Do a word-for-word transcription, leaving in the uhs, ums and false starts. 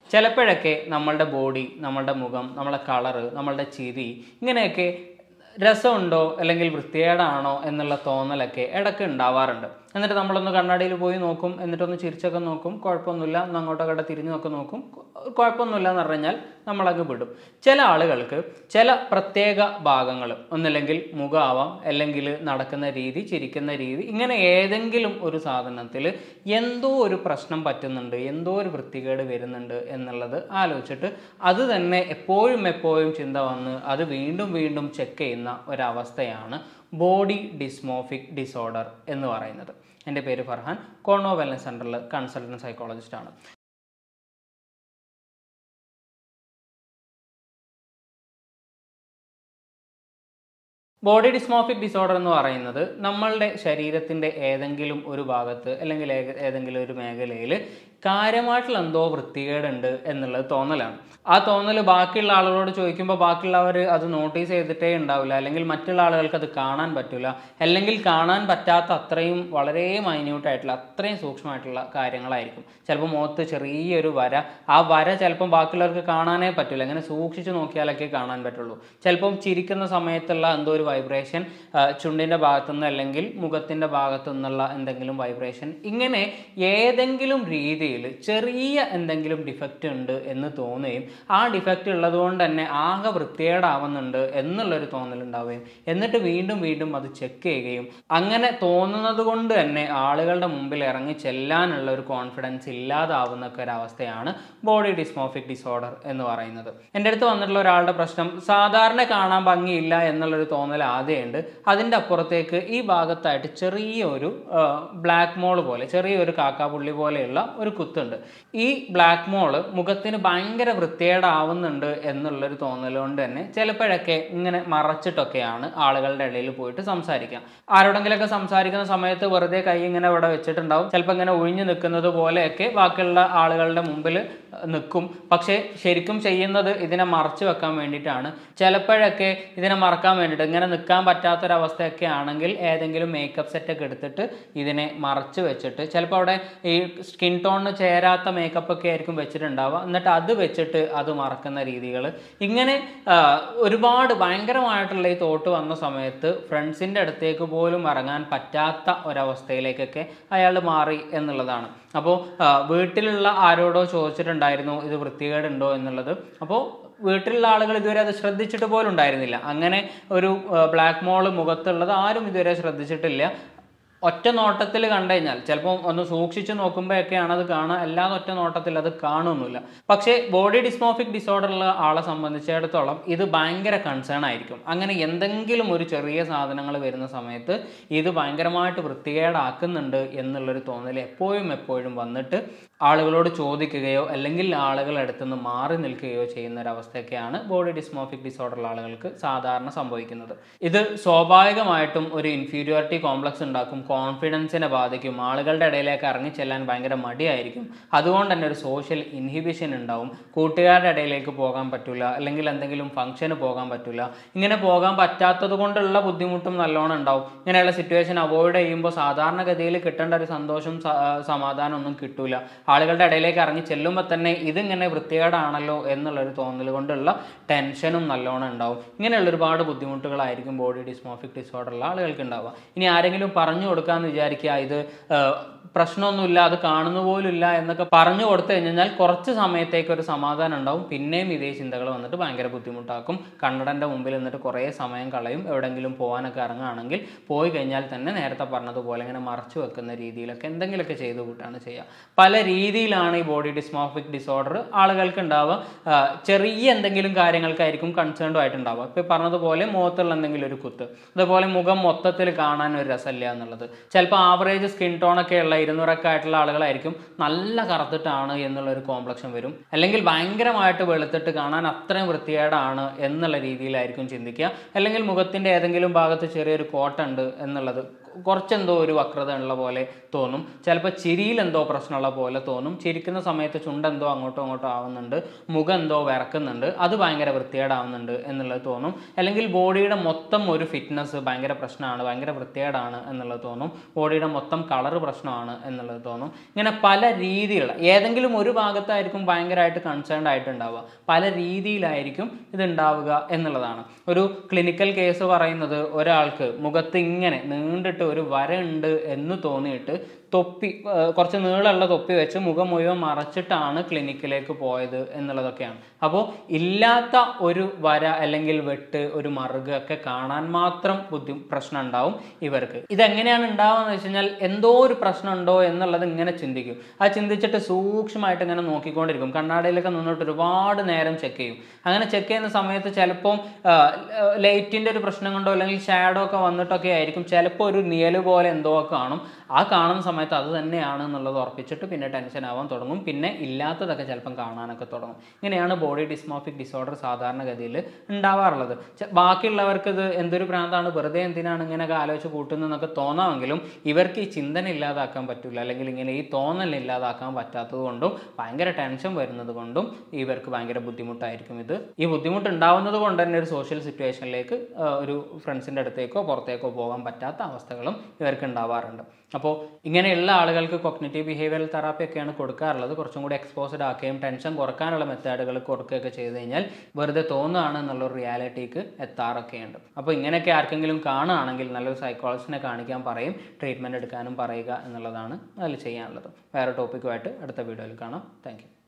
ചിലപ്പോഴൊക്കെ നമ്മളുടെ ബോഡി, നമ്മളുടെ മുഖം, നമ്മളുടെ കളറ്, നമ്മളുടെ ചിരി ഇങ്ങനെയൊക്കെ രസമുണ്ടോ അല്ലെങ്കിൽ വൃത്തികേടാണോ എന്നുള്ള തോന്നലൊക്കെ ഇടയ്ക്ക് ഉണ്ടാവാറുണ്ട്. എന്നിട്ട് നമ്മളൊന്ന് കണ്ണാടിയിൽ പോയി നോക്കും, എന്നിട്ടൊന്ന് ചിരിച്ചൊക്കെ നോക്കും, കുഴപ്പമൊന്നുമില്ല, ഒന്ന് അങ്ങോട്ടൊക്കെ തിരിഞ്ഞൊക്കെ നോക്കും, കുഴപ്പമൊന്നുമില്ല എന്ന് പറഞ്ഞാൽ നമ്മളങ്ങ് വിടും. ചില ആളുകൾക്ക് ചില പ്രത്യേക ഭാഗങ്ങൾ, ഒന്നില്ലെങ്കിൽ മുഖമാവാം, അല്ലെങ്കിൽ നടക്കുന്ന രീതി, ചിരിക്കുന്ന രീതി, ഇങ്ങനെ ഏതെങ്കിലും ഒരു സാധനത്തിൽ എന്തോ ഒരു പ്രശ്നം പറ്റുന്നുണ്ട്, എന്തോ ഒരു വൃത്തികേട് വരുന്നുണ്ട് എന്നുള്ളത് ആലോചിച്ചിട്ട് അത് തന്നെ എപ്പോഴും എപ്പോഴും ചിന്ത വന്ന് അത് വീണ്ടും വീണ്ടും ചെക്ക് ചെയ്യുന്ന ഒരവസ്ഥയാണ് ബോഡി ഡിസ്മോർഫിക് ഡിസോർഡർ എന്ന് പറയുന്നത്. എൻ്റെ പേര് ഫർഹാൻ, കോർണോ വെൽനസ് സെൻ്ററിൽ കൺസൾട്ടൻറ്റ് സൈക്കോളജിസ്റ്റാണ്. ബോഡി ഡിസ്മോർഫിക് ഡിസോർഡർ എന്ന് പറയുന്നത് നമ്മളുടെ ശരീരത്തിൻ്റെ ഏതെങ്കിലും ഒരു ഭാഗത്ത് അല്ലെങ്കിൽ ഏതെങ്കിലും ഒരു മേഖലയിൽ കാര്യമായിട്ടുള്ള എന്തോ വൃത്തികേടുണ്ട് എന്നുള്ളത് തോന്നലാണ്. ആ തോന്നൽ ബാക്കിയുള്ള ആളുകളോട് ചോദിക്കുമ്പോൾ ബാക്കിയുള്ളവർ അത് നോട്ടീസ് ചെയ്തിട്ടേ ഉണ്ടാവില്ല, അല്ലെങ്കിൽ മറ്റുള്ള ആളുകൾക്ക് അത് കാണാൻ പറ്റില്ല, അല്ലെങ്കിൽ കാണാൻ പറ്റാത്ത അത്രയും വളരെ മൈന്യൂട്ടായിട്ടുള്ള അത്രയും സൂക്ഷ്മമായിട്ടുള്ള കാര്യങ്ങളായിരിക്കും. ചിലപ്പോൾ മുഖത്ത് ചെറിയൊരു വര, ആ വര ചിലപ്പം ബാക്കിയുള്ളവർക്ക് കാണാനേ പറ്റില്ല, അങ്ങനെ സൂക്ഷിച്ച് നോക്കിയാലൊക്കെ കാണാൻ പറ്റുള്ളൂ. ചിലപ്പം ചിരിക്കുന്ന സമയത്തുള്ള എന്തോ ഒരു വൈബ്രേഷൻ, ചുണ്ടിൻ്റെ ഭാഗത്തുനിന്ന് അല്ലെങ്കിൽ മുഖത്തിൻ്റെ ഭാഗത്തു നിന്നുള്ള എന്തെങ്കിലും വൈബ്രേഷൻ, ഇങ്ങനെ ഏതെങ്കിലും രീതിയിൽ ചെറിയ എന്തെങ്കിലും ഡിഫക്റ്റ് ഉണ്ട് എന്ന് തോന്നുകയും ആ ഡിഫക്റ്റ് ഉള്ളത് കൊണ്ട് തന്നെ ആകെ വൃത്തികേടാവുന്നുണ്ട് എന്നുള്ളൊരു തോന്നലുണ്ടാവുകയും എന്നിട്ട് വീണ്ടും വീണ്ടും അത് ചെക്ക് ചെയ്യുകയും അങ്ങനെ തോന്നുന്നത് കൊണ്ട് തന്നെ ആളുകളുടെ മുമ്പിൽ ഇറങ്ങി ചെല്ലാനുള്ള ഒരു കോൺഫിഡൻസ് ഇല്ലാതാവുന്നൊക്കെ ഒരവസ്ഥയാണ് ബോഡി ഡിസ്മോർഫിക് ഡിസോർഡർ എന്ന് പറയുന്നത്. എൻ്റെ അടുത്ത് വന്നിട്ടുള്ള ഒരാളുടെ പ്രശ്നം സാധാരണ കാണാൻ ഭംഗിയില്ല എന്നുള്ളൊരു തോന്നൽ ആദ്യമുണ്ട്. അതിൻ്റെ അപ്പുറത്തേക്ക് ഈ ഭാഗത്തായിട്ട് ചെറിയൊരു ബ്ലാക്ക് മോൾ പോലെ, ചെറിയൊരു കാക്കാപുള്ളി പോലെയുള്ള ഒരു കുത്തുണ്ട്. ഈ ബ്ലാക്ക് മോള് മുഖത്തിന് ഭയങ്കര വൃത്തികേടാവുന്നുണ്ട് എന്നുള്ളൊരു തോന്നൽ കൊണ്ട് തന്നെ ചിലപ്പോഴൊക്കെ ഇങ്ങനെ മറച്ചിട്ടൊക്കെയാണ് ആളുകളുടെ ഇടയിൽ പോയിട്ട് സംസാരിക്കാം. ആരോടെങ്കിലൊക്കെ സംസാരിക്കുന്ന സമയത്ത് വെറുതെ കൈ ഇങ്ങനെ ഇവിടെ വെച്ചിട്ടുണ്ടാവും, ചിലപ്പോൾ ഇങ്ങനെ ഒഴിഞ്ഞു നിൽക്കുന്നത് പോലെയൊക്കെ ബാക്കിയുള്ള ആളുകളുടെ മുമ്പിൽ നിൽക്കും. പക്ഷേ ശരിക്കും ചെയ്യുന്നത് ഇതിനെ മറച്ചു വെക്കാൻ വേണ്ടിയിട്ടാണ്. ചിലപ്പോഴൊക്കെ ഇതിനെ മറക്കാൻ വേണ്ടിയിട്ട് ഇങ്ങനെ നിൽക്കാൻ പറ്റാത്തൊരവസ്ഥയൊക്കെ ആണെങ്കിൽ ഏതെങ്കിലും മേക്കപ്പ് സെറ്റൊക്കെ എടുത്തിട്ട് ഇതിനെ മറച്ചു വെച്ചിട്ട്, ചിലപ്പോൾ അവിടെ ഈ സ്കിൻ ടോണിന് ചേരാത്ത മേക്കപ്പ് ഒക്കെ ആയിരിക്കും വെച്ചിട്ടുണ്ടാവുക, എന്നിട്ട് അത് വെച്ചിട്ട് അത് മറക്കുന്ന രീതികൾ, ഇങ്ങനെ ഒരുപാട് ഭയങ്കരമായിട്ടുള്ള ഈ തോട്ട് വന്ന സമയത്ത് ഫ്രണ്ട്സിൻ്റെ അടുത്തേക്ക് പോലും ഇറങ്ങാൻ പറ്റാത്ത ഒരവസ്ഥയിലേക്കൊക്കെ അയാൾ മാറി എന്നുള്ളതാണ്. അപ്പോൾ വീട്ടിലുള്ള ആരോടോ ചോദിച്ചിട്ടുണ്ടായിരുന്നു ഇത് വൃത്തികേടുണ്ടോ എന്നുള്ളത്. അപ്പോൾ വീട്ടിലുള്ള ആളുകൾ ഇതുവരെ അത് ശ്രദ്ധിച്ചിട്ട് പോലും ഉണ്ടായിരുന്നില്ല. അങ്ങനെ ഒരു ബ്ലാക്ക് മോൾ മുഖത്തുള്ളത് ആരും ഇതുവരെ ശ്രദ്ധിച്ചിട്ടില്ല. ഒറ്റ നോട്ടത്തിൽ കണ്ടു കഴിഞ്ഞാൽ ചിലപ്പോൾ ഒന്ന് സൂക്ഷിച്ച് നോക്കുമ്പോഴൊക്കെയാണ് അത് കാണുക, അല്ലാതെ ഒറ്റ നോട്ടത്തിൽ അത് കാണുന്നില്ല. പക്ഷേ ബോഡി ഡിസ്മോർഫിക് ഡിസോർഡറുള്ള ആളെ സംബന്ധിച്ചിടത്തോളം ഇത് ഭയങ്കര കൺസേൺ ആയിരിക്കും. അങ്ങനെ എന്തെങ്കിലും ഒരു ചെറിയ സാധനങ്ങൾ വരുന്ന സമയത്ത് ഇത് ഭയങ്കരമായിട്ട് വൃത്തികേടാക്കുന്നുണ്ട് എന്നുള്ളൊരു തോന്നൽ എപ്പോഴും എപ്പോഴും വന്നിട്ട് ആളുകളോട് ചോദിക്കുകയോ അല്ലെങ്കിൽ ആളുകളുടെ അടുത്ത് നിന്ന് മാറി നിൽക്കുകയോ ചെയ്യുന്ന ഒരവസ്ഥയൊക്കെയാണ് ബോഡി ഡിസ്മോർഫിക് ഡിസോർഡറുള്ള ആളുകൾക്ക് സാധാരണ സംഭവിക്കുന്നത്. ഇത് സ്വാഭാവികമായിട്ടും ഒരു ഇൻഫീരിയോറിറ്റി കോംപ്ലക്സ് ഉണ്ടാക്കും, കോൺഫിഡൻസിനെ ബാധിക്കും, ആളുകളുടെ ഇടയിലേക്ക് ഇറങ്ങി ചെല്ലാൻ ഭയങ്കര മടിയായിരിക്കും. അതുകൊണ്ട് തന്നെ ഒരു സോഷ്യൽ ഇൻഹിബിഷൻ ഉണ്ടാവും. കൂട്ടുകാരുടെ ഇടയിലേക്ക് പോകാൻ പറ്റില്ല, അല്ലെങ്കിൽ എന്തെങ്കിലും ഫംഗ്ഷന് പോകാൻ പറ്റില്ല. ഇങ്ങനെ പോകാൻ പറ്റാത്തത് കൊണ്ടുള്ള ബുദ്ധിമുട്ടും നല്ലോണം ഉണ്ടാവും. ഇങ്ങനെയുള്ള സിറ്റുവേഷൻ അവോയ്ഡ് ചെയ്യുമ്പോൾ സാധാരണഗതിയിൽ കിട്ടേണ്ട ഒരു സന്തോഷം സമാധാനം ഒന്നും കിട്ടൂല. ആളുകളുടെ ഇടയിലേക്ക് ഇറങ്ങി ചെല്ലുമ്പോൾ തന്നെ ഇതിങ്ങനെ വൃത്തികേടാണല്ലോ എന്നുള്ളൊരു തോന്നൽ കൊണ്ടുള്ള ടെൻഷനും നല്ലോണം ഉണ്ടാവും. ഇങ്ങനെയുള്ള ഒരുപാട് ബുദ്ധിമുട്ടുകളായിരിക്കും ബോഡി ഡിസ്മോർഫിക് ഡിസോർഡറുള്ള ആളുകൾക്ക് ഉണ്ടാവുക. ഇനി ആരെങ്കിലും പറഞ്ഞു കൊടുക്കാമെന്ന് വിചാരിക്കുക, ഇത് പ്രശ്നമൊന്നുമില്ല, അത് കാണുന്ന പോലും ഇല്ല എന്നൊക്കെ പറഞ്ഞു കൊടുത്തു കഴിഞ്ഞാൽ കുറച്ച് സമയത്തേക്ക് ഒരു സമാധാനം ഉണ്ടാവും. പിന്നെയും ഇതേ ചിന്തകൾ വന്നിട്ട് ഭയങ്കര ബുദ്ധിമുട്ടാക്കും. കണ്ണടൻ്റെ മുമ്പിൽ നിന്നിട്ട് കുറേ സമയം കളയും. എവിടെയെങ്കിലും പോകാനൊക്കെ ഇറങ്ങുകയാണെങ്കിൽ പോയി കഴിഞ്ഞാൽ തന്നെ നേരത്തെ പറഞ്ഞതുപോലെ ഇങ്ങനെ മറച്ചു വെക്കുന്ന രീതിയിലൊക്കെ എന്തെങ്കിലുമൊക്കെ ചെയ്തു കൂട്ടാണ് ചെയ്യുക. പല രീതിയിലാണ് ഈ ബോഡി ഡിസ്മോർഫിക് ഡിസോർഡർ ആളുകൾക്ക് ഉണ്ടാവുക. ചെറിയ എന്തെങ്കിലും കാര്യങ്ങൾക്കായിരിക്കും കൺസേൺഡ് ആയിട്ടുണ്ടാവുക. ഇപ്പോൾ പറഞ്ഞതുപോലെ മുഖത്തുള്ള എന്തെങ്കിലും ഒരു കുത്ത്, അതുപോലെ മുഖം മൊത്തത്തിൽ കാണാൻ ഒരു രസമില്ല എന്നുള്ളത്. ചിലപ്പോൾ ആവറേജ് സ്കിൻ ടോണൊക്കെ ഉള്ള ഇരുന്നൂറൊക്കെ ആയിട്ടുള്ള ആളുകളായിരിക്കും നല്ല കറുത്തിട്ടാണ് എന്നുള്ളൊരു കോംപ്ലക്ഷൻ വരും, അല്ലെങ്കിൽ ഭയങ്കരമായിട്ട് വെളുത്തിട്ട് കാണാൻ അത്രയും വൃത്തികേടാണ് എന്നുള്ള രീതിയിലായിരിക്കും ചിന്തിക്കുക. അല്ലെങ്കിൽ മുഖത്തിൻ്റെ ഏതെങ്കിലും ഭാഗത്ത് ചെറിയൊരു കോട്ടുണ്ട് എന്നുള്ളത്, കുറച്ചെന്തോ ഒരു വക്രത ഉള്ള പോലെ തോന്നും. ചിലപ്പോൾ ചിരിയിൽ എന്തോ പ്രശ്നമുള്ള പോലെ തോന്നും. ചിരിക്കുന്ന സമയത്ത് ചുണ്ടെന്തോ അങ്ങോട്ടോ അങ്ങോട്ടോ ആവുന്നുണ്ട്, മുഖം എന്തോ വിറക്കുന്നുണ്ട്, അത് ഭയങ്കര വൃത്തികേടാവുന്നുണ്ട് എന്നുള്ളത് തോന്നും. അല്ലെങ്കിൽ ബോഡിയുടെ മൊത്തം ഒരു ഫിറ്റ്നസ് ഭയങ്കര പ്രശ്നമാണ്, ഭയങ്കര വൃത്തികേടാണ് എന്നുള്ളത് തോന്നും. ബോഡിയുടെ മൊത്തം കളർ പ്രശ്നമാണ് എന്നുള്ളത് തോന്നും. ഇങ്ങനെ പല രീതിയിലുള്ള ഏതെങ്കിലും ഒരു ഭാഗത്തായിരിക്കും ഭയങ്കരമായിട്ട് കൺസേൺഡ് ആയിട്ടുണ്ടാവുക, പല രീതിയിലായിരിക്കും ഇതുണ്ടാവുക എന്നുള്ളതാണ്. ഒരു ക്ലിനിക്കൽ കേസ് പറയുന്നത് ഒരാൾക്ക് മുഖത്ത് ഇങ്ങനെ നീണ്ടിട്ട് ഒരു വര ഉണ്ട് എന്ന് തോന്നിയിട്ട് തൊപ്പി, കുറച്ച് നീളമുള്ള തൊപ്പി വെച്ച് മുഖം മുഴുവൻ മറച്ചിട്ടാണ് ക്ലിനിക്കിലേക്ക് പോയത് എന്നുള്ളതൊക്കെയാണ്. അപ്പോൾ ഇല്ലാത്ത ഒരു വര അല്ലെങ്കിൽ വെട്ട്, ഒരു മറുക ഒക്കെ കാണാൻ മാത്രം ബുദ്ധി പ്രശ്നം ഉണ്ടാവും ഇവർക്ക്. ഇതെങ്ങനെയാണ് ഉണ്ടാവുക എന്ന് വെച്ച് കഴിഞ്ഞാൽ എന്തോ ഒരു പ്രശ്നം ഉണ്ടോ എന്നുള്ളത് ഇങ്ങനെ ചിന്തിക്കും. ആ ചിന്തിച്ചിട്ട് സൂക്ഷ്മമായിട്ട് ഇങ്ങനെ നോക്കിക്കൊണ്ടിരിക്കും. കണ്ണാടിയിലൊക്കെ നിന്നിട്ട് ഒരുപാട് നേരം ചെക്ക് ചെയ്യും. അങ്ങനെ ചെക്ക് ചെയ്യുന്ന സമയത്ത് ചിലപ്പം ലൈറ്റിൻ്റെ ഒരു പ്രശ്നം കൊണ്ടോ അല്ലെങ്കിൽ ഷാഡോ ഒക്കെ വന്നിട്ടൊക്കെ ആയിരിക്കും ചിലപ്പോൾ ഒരു നിഴല് പോലെ എന്തോ കാണും. ആ കാണുന്ന സമയത്ത് അത് തന്നെയാണ് എന്നുള്ളത് ഉറപ്പിച്ചിട്ട് പിന്നെ ടെൻഷൻ ആവാൻ തുടങ്ങും. പിന്നെ ഇല്ലാത്തതൊക്കെ ചിലപ്പം കാണാനൊക്കെ തുടങ്ങും. ഇങ്ങനെയാണ് ബോഡി ഡിസ്മോർഫിക് ഡിസോർഡർ സാധാരണഗതിയിൽ ഉണ്ടാവാറുള്ളത്. ബാക്കിയുള്ളവർക്ക് ഇത് എന്തൊരു ഭ്രാന്താണ്, വെറുതെ എന്തിനാണ് ഇങ്ങനെയൊക്കെ ആലോചിച്ച് കൂട്ടുന്നതെന്നൊക്കെ തോന്നാമെങ്കിലും ഇവർക്ക് ഈ ചിന്തന ഇല്ലാതാക്കാൻ പറ്റില്ല, അല്ലെങ്കിൽ ഇങ്ങനെ ഈ തോന്നൽ ഇല്ലാതാക്കാൻ പറ്റാത്തത് കൊണ്ടും ഭയങ്കര ടെൻഷൻ വരുന്നത് കൊണ്ടും ഇവർക്ക് ഭയങ്കര ബുദ്ധിമുട്ടായിരിക്കും ഇത്. ഈ ബുദ്ധിമുട്ട് ഉണ്ടാവുന്നത് കൊണ്ട് തന്നെ ഒരു സോഷ്യൽ സിറ്റുവേഷനിലേക്ക്, ഒരു ഫ്രണ്ട്സിൻ്റെ അടുത്തേക്കോ പുറത്തേക്കോ പോകാൻ പറ്റാത്ത അവസ്ഥകളും ഇവർക്ക് ഉണ്ടാവാറുണ്ട്. അപ്പോൾ ഇങ്ങനെയുള്ള ആളുകൾക്ക് കോഗ്നിറ്റീവ് ബിഹേവിയറൽ തെറാപ്പി ഒക്കെയാണ് കൊടുക്കാറുള്ളത്. കുറച്ചും കൂടി എക്സ്പോസ്ഡ് ആക്കുകയും ടെൻഷൻ കുറക്കാനുള്ള മെത്തേഡുകൾ കൊടുക്കുകയൊക്കെ ചെയ്ത് കഴിഞ്ഞാൽ വെറുതെ തോന്നുകയാണ് എന്നുള്ളൊരു റിയാലിറ്റിക്ക് എത്താറൊക്കെയുണ്ട്. അപ്പോൾ ഇങ്ങനെയൊക്കെ ആർക്കെങ്കിലും കാണുകയാണെങ്കിൽ നല്ലൊരു സൈക്കോളജിസ്റ്റിനെ കാണിക്കാൻ പറയും, ട്രീറ്റ്മെൻറ്റ് എടുക്കാനും പറയുക എന്നുള്ളതാണ് അതിൽ ചെയ്യാനുള്ളത്. വേറെ ടോപ്പിക്കുമായിട്ട് അടുത്ത വീഡിയോയിൽ കാണാം. Thank U.